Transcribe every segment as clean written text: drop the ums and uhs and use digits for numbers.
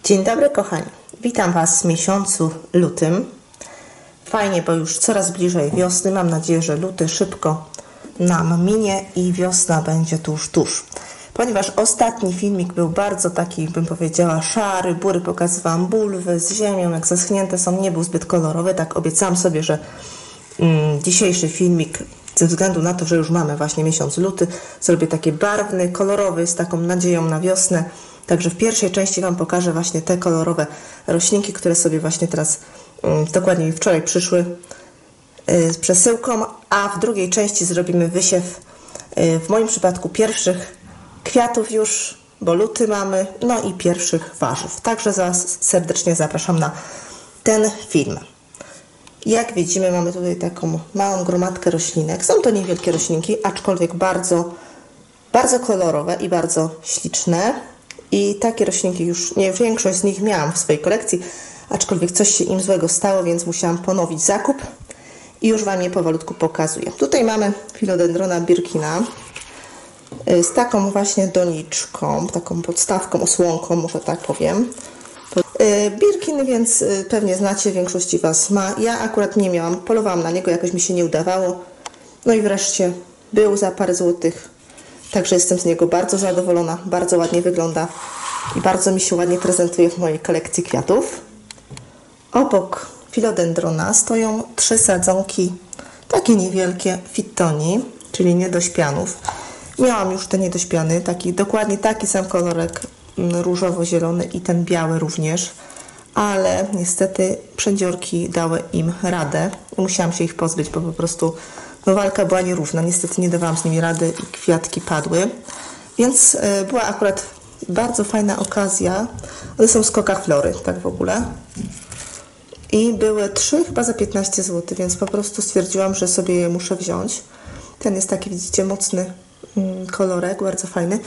Dzień dobry kochani, witam Was w miesiącu lutym. Fajnie, bo już coraz bliżej wiosny. Mam nadzieję, że luty szybko nam minie i wiosna będzie tuż. Ponieważ ostatni filmik był bardzo taki, bym powiedziała, szary, bury, pokazywałam bulwy z ziemią, jak zaschnięte są, nie był zbyt kolorowy. Tak obiecałam sobie, że dzisiejszy filmik, ze względu na to, że już mamy właśnie miesiąc luty, zrobię taki barwny, kolorowy, z taką nadzieją na wiosnę. Także w pierwszej części Wam pokażę właśnie te kolorowe roślinki, które sobie właśnie teraz, dokładnie wczoraj przyszły z przesyłką, a w drugiej części zrobimy wysiew, w moim przypadku pierwszych kwiatów już, bo luty mamy, no i pierwszych warzyw. Także Was serdecznie zapraszam na ten film. Jak widzimy, mamy tutaj taką małą gromadkę roślinek. Są to niewielkie roślinki, aczkolwiek bardzo kolorowe i bardzo śliczne. I takie roślinki już, większość z nich miałam w swojej kolekcji, aczkolwiek coś się im złego stało, więc musiałam ponowić zakup i już Wam je powolutku pokazuję. Tutaj mamy Philodendrona Birkina z taką właśnie doniczką, taką podstawką, osłonką, może tak powiem. Birkin, więc pewnie znacie, większości Was ma. Ja akurat nie miałam, polowałam na niego, jakoś mi się nie udawało. No i wreszcie był za parę złotych. Także jestem z niego bardzo zadowolona, bardzo ładnie wygląda i bardzo mi się ładnie prezentuje w mojej kolekcji kwiatów. Obok Philodendrona stoją 3 sadzonki, takie niewielkie Fittoni, czyli niedośpianów. Miałam już te niedośpiany, dokładnie taki sam kolorek, różowo-zielony i ten biały również, ale niestety przędziorki dały im radę i musiałam się ich pozbyć, bo po prostu walka była nierówna. Niestety nie dawałam z nimi rady i kwiatki padły. Więc była akurat bardzo fajna okazja. One są z Coca-Flory, tak w ogóle. I były 3 chyba za 15 zł, więc po prostu stwierdziłam, że sobie je muszę wziąć. Ten jest taki, widzicie, mocny kolorek, bardzo fajny.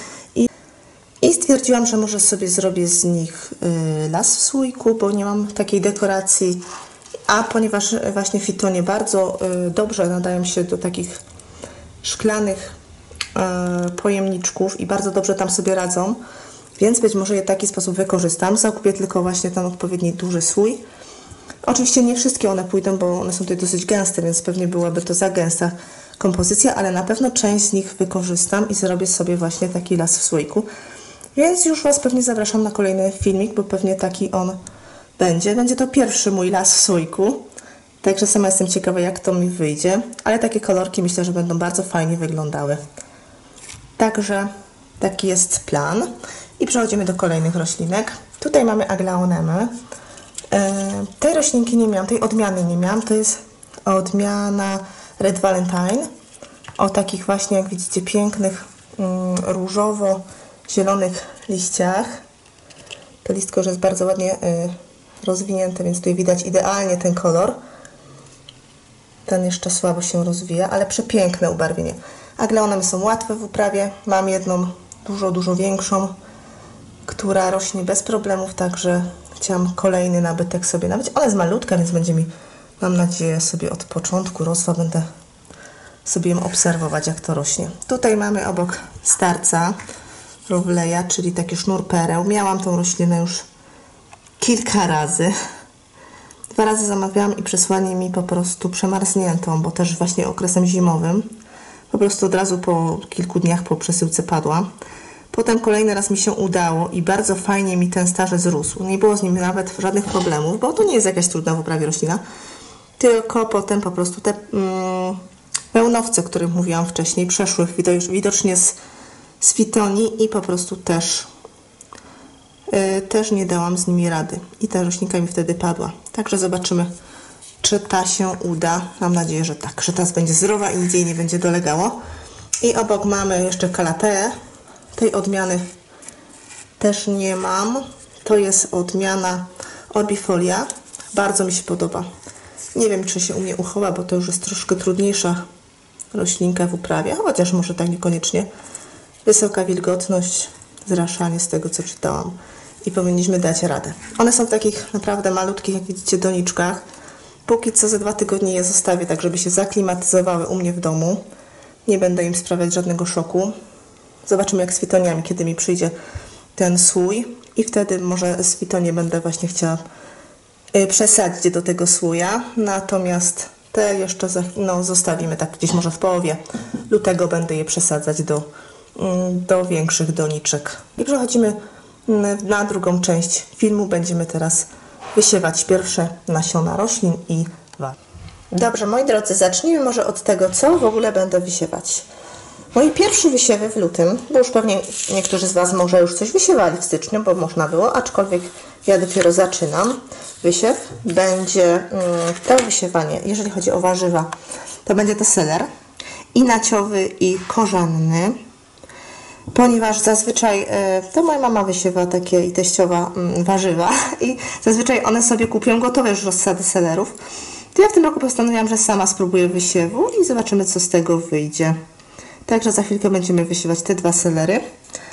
I stwierdziłam, że może sobie zrobię z nich las w słoiku, bo nie mam takiej dekoracji. A ponieważ właśnie Fittonie bardzo dobrze nadają się do takich szklanych pojemniczków i bardzo dobrze tam sobie radzą, więc być może je w taki sposób wykorzystam. Zakupię tylko właśnie ten odpowiedni duży słój. Oczywiście nie wszystkie one pójdą, bo one są tutaj dosyć gęste, więc pewnie byłaby to za gęsta kompozycja, ale na pewno część z nich wykorzystam i zrobię sobie właśnie taki las w słoiku. Więc już Was pewnie zapraszam na kolejny filmik, bo pewnie taki on będzie. Będzie to pierwszy mój las w słoiku. Także sama jestem ciekawa, jak to mi wyjdzie. Ale takie kolorki myślę, że będą bardzo fajnie wyglądały. Także taki jest plan. I przechodzimy do kolejnych roślinek. Tutaj mamy Aglaonemy. Tej roślinki nie miałam, tej odmiany nie miałam. To jest odmiana Red Valentine. O takich właśnie, jak widzicie, pięknych, różowo-zielonych liściach. To listko już jest bardzo ładnie rozwinięte, więc tutaj widać idealnie ten kolor. Ten jeszcze słabo się rozwija, ale przepiękne ubarwienie. Aglaonemy są łatwe w uprawie. Mam jedną dużo większą, która rośnie bez problemów, także chciałam kolejny nabytek sobie nabyć. Ona jest malutka, więc będzie mi, mam nadzieję, sobie od początku rosła. Będę sobie ją obserwować, jak to rośnie. Tutaj mamy obok starca Rowleya, czyli taki sznur pereł. Miałam tą roślinę już kilka razy. 2 razy zamawiałam i przesłali mi po prostu przemarzniętą, bo też właśnie okresem zimowym. Po prostu od razu po kilku dniach po przesyłce padła. Potem kolejny raz mi się udało i bardzo fajnie mi ten starzec rósł. Nie było z nim nawet żadnych problemów, bo to nie jest jakaś trudna w uprawie roślina. Tylko potem po prostu te pełnowce, o których mówiłam wcześniej, przeszły widocznie z Fittoni i po prostu też nie dałam z nimi rady. I ta roślinka mi wtedy padła. Także zobaczymy, czy ta się uda. Mam nadzieję, że tak, że teraz będzie zdrowa i nic jej nie będzie dolegało. I obok mamy jeszcze Calathea. Tej odmiany też nie mam. To jest odmiana Orbifolia. Bardzo mi się podoba. Nie wiem, czy się u mnie uchowa, bo to już jest troszkę trudniejsza roślinka w uprawie, chociaż może tak niekoniecznie. Wysoka wilgotność, zraszanie z tego, co czytałam. I powinniśmy dać radę. One są w takich naprawdę malutkich, jak widzicie, doniczkach. Póki co za 2 tygodnie je zostawię, tak żeby się zaklimatyzowały u mnie w domu. Nie będę im sprawiać żadnego szoku. Zobaczymy, jak z Fittoniami, kiedy mi przyjdzie ten słój. i wtedy może Sweetonie będę właśnie chciała przesadzić do tego słoja, natomiast te jeszcze zostawimy tak gdzieś może w połowie lutego, będę je przesadzać do większych doniczek. I przechodzimy na drugą część filmu. Będziemy teraz wysiewać pierwsze nasiona roślin i warzyw. Dobrze, moi drodzy, zacznijmy może od tego, co w ogóle będę wysiewać. Moje pierwsze wysiewy w lutym, bo już pewnie niektórzy z Was może już coś wysiewali w styczniu, bo można było, aczkolwiek ja dopiero zaczynam wysiew. Będzie to wysiewanie, jeżeli chodzi o warzywa, to będzie to seler i naciowy, i korzenny, ponieważ zazwyczaj to moja mama wysiewa takie i teściowa warzywa i zazwyczaj one sobie kupią gotowe już rozsady selerów. To ja w tym roku postanowiłam, że sama spróbuję wysiewu i zobaczymy, co z tego wyjdzie. Także za chwilkę będziemy wysiewać te dwa selery.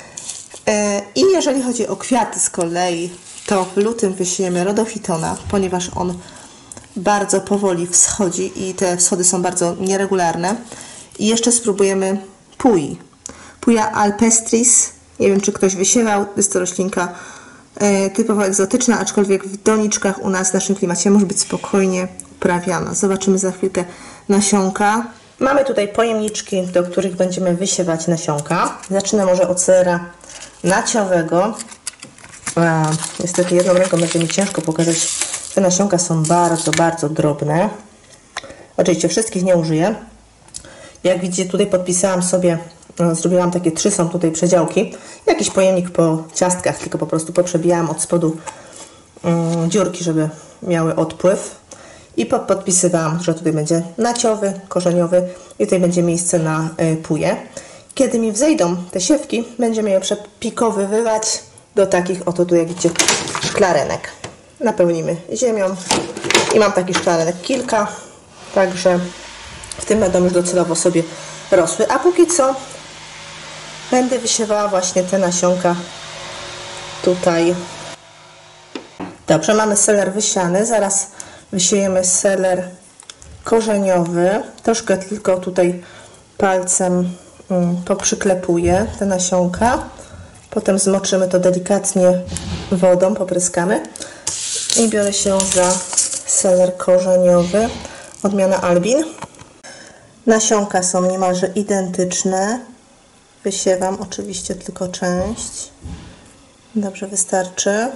I jeżeli chodzi o kwiaty z kolei, to w lutym wysiejemy rhodophytona, ponieważ on bardzo powoli wschodzi i te wschody są bardzo nieregularne. I jeszcze spróbujemy pui. Puja alpestris. Nie wiem, czy ktoś wysiewał. Jest to roślinka typowo egzotyczna, aczkolwiek w doniczkach u nas w naszym klimacie może być spokojnie uprawiana. Zobaczymy za chwilkę nasionka. Mamy tutaj pojemniczki, do których będziemy wysiewać nasionka. Zacznę może od selera naciowego. Niestety jedną ręką będzie mi ciężko pokazać. Te nasionka są bardzo, bardzo drobne. Oczywiście wszystkich nie użyję. Jak widzicie, tutaj podpisałam sobie, zrobiłam takie 3 są tutaj przedziałki. Jakiś pojemnik po ciastkach, tylko po prostu poprzebijałam od spodu dziurki, żeby miały odpływ. I podpisywałam, że tutaj będzie naciowy, korzeniowy i tutaj będzie miejsce na puje. Kiedy mi wzejdą te siewki, będziemy je przepikowywać do takich oto tu, jak widzicie, szklarenek. Napełnimy ziemią i mam takich szklarenek kilka, także w tym będą już docelowo sobie rosły. A póki co będę wysiewała właśnie te nasionka tutaj. Dobrze, mamy seler wysiany, zaraz wysiejemy seler korzeniowy. Troszkę tylko tutaj palcem poprzyklepuję te nasionka. Potem zmoczymy to delikatnie wodą, popryskamy. I biorę się za seler korzeniowy, odmiana Albin. Nasionka są niemalże identyczne. Wysiewam oczywiście tylko część. Dobrze, wystarczy.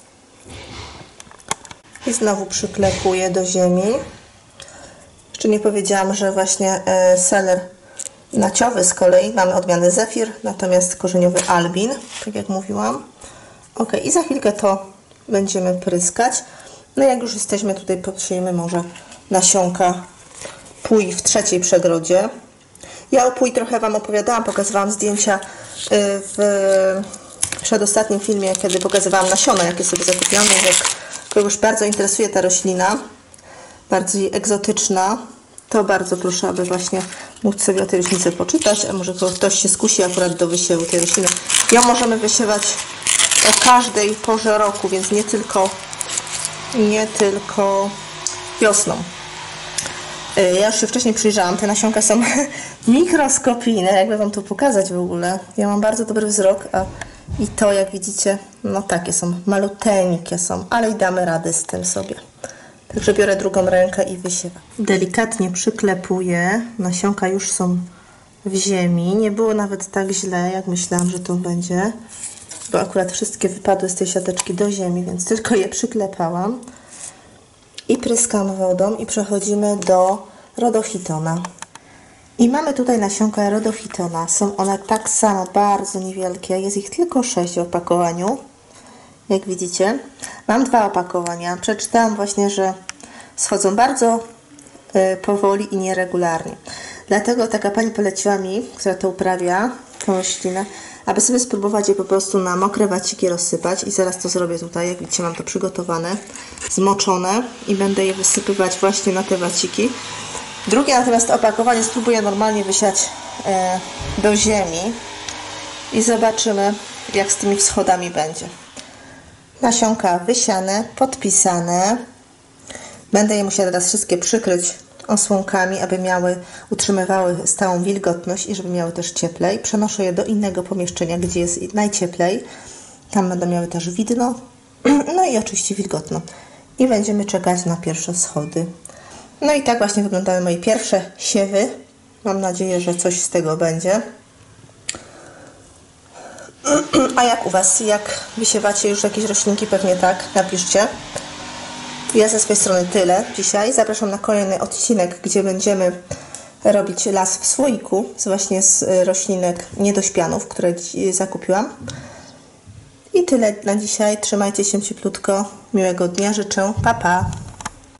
I znowu przyklepuję do ziemi. Jeszcze nie powiedziałam, że właśnie seler naciowy z kolei mamy odmianę Zefir, natomiast korzeniowy Albin, tak jak mówiłam. Ok, i za chwilkę to będziemy pryskać. No jak już jesteśmy tutaj, podszyjemy może nasionka pui w trzeciej przegrodzie. Ja o pui trochę Wam opowiadałam, pokazywałam zdjęcia w przedostatnim filmie, kiedy pokazywałam nasiona, jakie sobie zakupiłam, więc jak kogoś bardzo interesuje ta roślina, bardziej egzotyczna, to bardzo proszę, aby właśnie móc sobie o tej roślince poczytać, a może ktoś się skusi akurat do wysiewu tej rośliny. Ją możemy wysiewać o każdej porze roku, więc nie tylko wiosną. Ja już się wcześniej przyjrzałam, te nasionka są mikroskopijne, jakby Wam to pokazać w ogóle. Ja mam bardzo dobry wzrok, i to, jak widzicie, no takie są, maluteńkie są, ale i damy radę z tym sobie. Także biorę drugą rękę i wysiewam. Delikatnie przyklepuję, nasionka już są w ziemi. Nie było nawet tak źle, jak myślałam, że to będzie, bo akurat wszystkie wypadły z tej siateczki do ziemi, więc tylko je przyklepałam. I pryskam wodą i przechodzimy do rhodophytona. I mamy tutaj nasionka rhodophytona. Są one tak samo bardzo niewielkie. Jest ich tylko 6 w opakowaniu. Jak widzicie. Mam 2 opakowania. Przeczytałam właśnie, że schodzą bardzo powoli i nieregularnie. Dlatego taka pani poleciła mi, która to uprawia, tą roślinę, aby sobie spróbować je po prostu na mokre waciki rozsypać. I zaraz to zrobię tutaj. Jak widzicie, mam to przygotowane, zmoczone i będę je wysypywać właśnie na te waciki. Drugie natomiast opakowanie spróbuję normalnie wysiać do ziemi i zobaczymy, jak z tymi wschodami będzie. Nasionka wysiane, podpisane. Będę je musiała teraz wszystkie przykryć osłonkami, aby utrzymywały stałą wilgotność i żeby miały też cieplej. Przenoszę je do innego pomieszczenia, gdzie jest najcieplej. Tam będą miały też widno. No i oczywiście wilgotno. I będziemy czekać na pierwsze schody. No i tak właśnie wyglądały moje pierwsze siewy. Mam nadzieję, że coś z tego będzie. A jak u Was? Jak wysiewacie już jakieś roślinki? Pewnie tak. Napiszcie. Ja ze swojej strony tyle dzisiaj. Zapraszam na kolejny odcinek, gdzie będziemy robić las w słoiku. Właśnie z roślinek niedośpianów, które zakupiłam. I tyle na dzisiaj. Trzymajcie się cieplutko. Miłego dnia życzę. Pa, pa!